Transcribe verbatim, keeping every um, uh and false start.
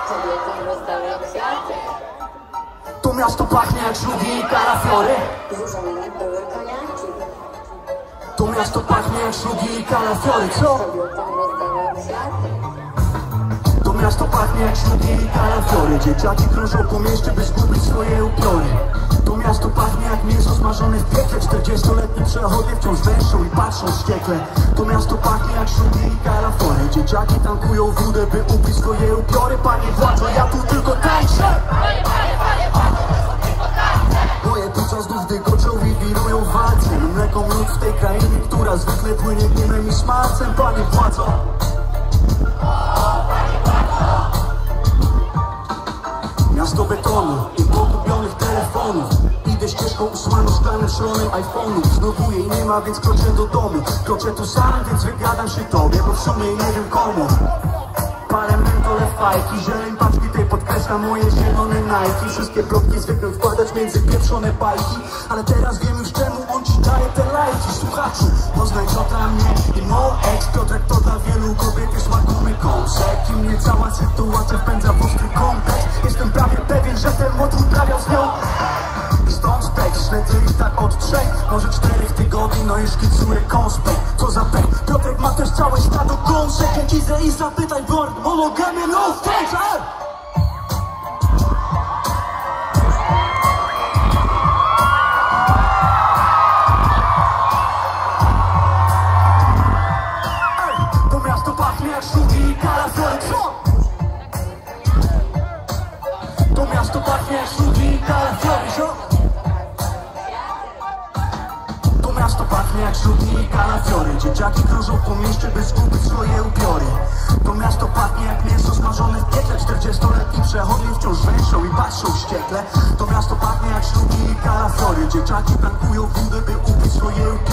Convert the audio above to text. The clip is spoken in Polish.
Kobiety rozdały kwiaty. To miasto pachnie jak szlugi i kalafiory. Różane były koniaki. To miasto pachnie jak szlugi i kalafiory, co? Kobietom rozdały kwiaty. To miasto pachnie jak szlugi i kalafiory. Dzieciaki krążą po mieście, by zgubić swoje upiory. To miasto pachnie jak mięso smażone w piekle. Czterdziestoletni przechodnie wciąż węszą i patrzą wściekle. To miasto pachnie jak szlugi i kalafory. Dzieciaki tankują wódę, by upić swoje upiory. Panie władzo, ja tu tylko tańczę. Moje płuca znów dygoczą i wirują w walce. Mleko miód w tej krainie, która zwykle płynie dymem i smalcem. Panie władzo. Miasto betonu i pogubionych telefonów. Idę ścieżką usłaną szklanym szronem iPhone'ów. Znowu jej nie ma, więc kroczę do domu. Kroczę tu sam, więc wygadam się tobie, bo w sumie nie wiem komu. Parę mentole fajki, zieleń paczki tej podkreśla moje zielone Nike. Wszystkie plotki zwykle wkładać między pieprzone bajki. Ale teraz wiem już czemu on ci daje te lajki. Słuchaczu, poznaj co dla mnie i mo ex. Piotrek to dla wielu kobiet jest łakomy kąsek. I mnie cała sytuacja wpędza w ostry kontekst. Jestem prawie pewien, że ten młot uprawiał z nią. Stąd tekst, śledzę ich tak od trzech, może czterech tygodni, no i szkicuję konspekt. Co za pech, Piotrek ma też całe stado gąsek. Jak idę i zapytaj Bord, monogamię, no thanks, eh? To miasto pachnie jak szlugi i kalafiory, co? To miasto pachnie jak szlugi i kalafiory, co? To miasto pachnie jak szlugi i kalafiory. Dzieciaki krążą po mieście, by zgubić swoje upiory. To miasto pachnie jak mięso smażone w piekle. Czterdziestoletni przechodnie wciąż węszą i patrzą wściekle. To miasto pachnie jak szlugi i kalafiory. Dzieciaki tankują wódę, by upić swoje upiory.